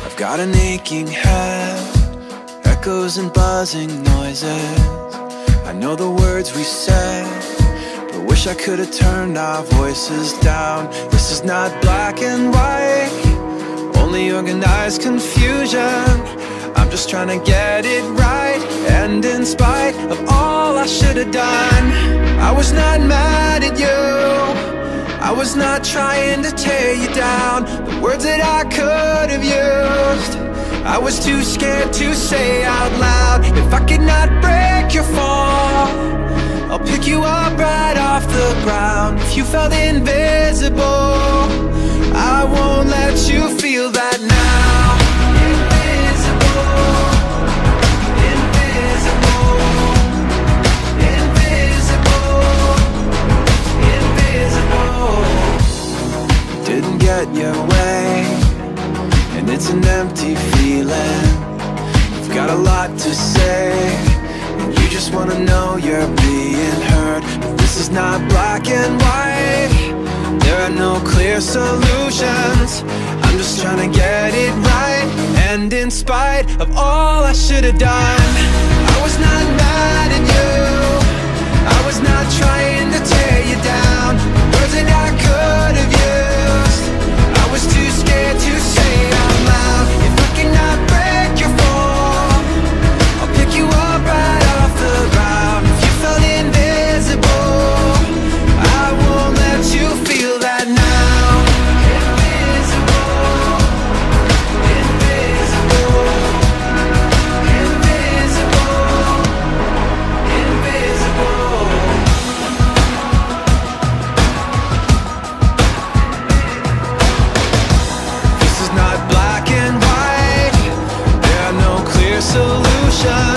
I've got an aching head, echoes and buzzing noises. I know the words we said, but wish I could have turned our voices down. This is not black and white, only organized confusion. I'm just trying to get it right, and in spite of all I should have done, I was not mad at you, I was not trying to tear you down. The words that I could have used, I was too scared to say out loud. If I could not break your fall, I'll pick you up right off the ground. If you felt invisible, I won't let you feel that now. Invisible, invisible, invisible, invisible. Didn't get your way, and it's an empty feeling. You've got a lot to say, and you just wanna know you're being heard. But this is not black and white, there are no clear solutions. I'm just trying to get it right, and in spite of all I should have done, I was not mad at you, I was not trying to tear you down. The words that I could have used, I was too scared to say out loud. If I cannot break your fall, I'll pick you up right off the ground. If you felt invisible, I won't let you feel that now. Invisible, invisible, invisible, invisible. This is not black and white, there are no clear solutions.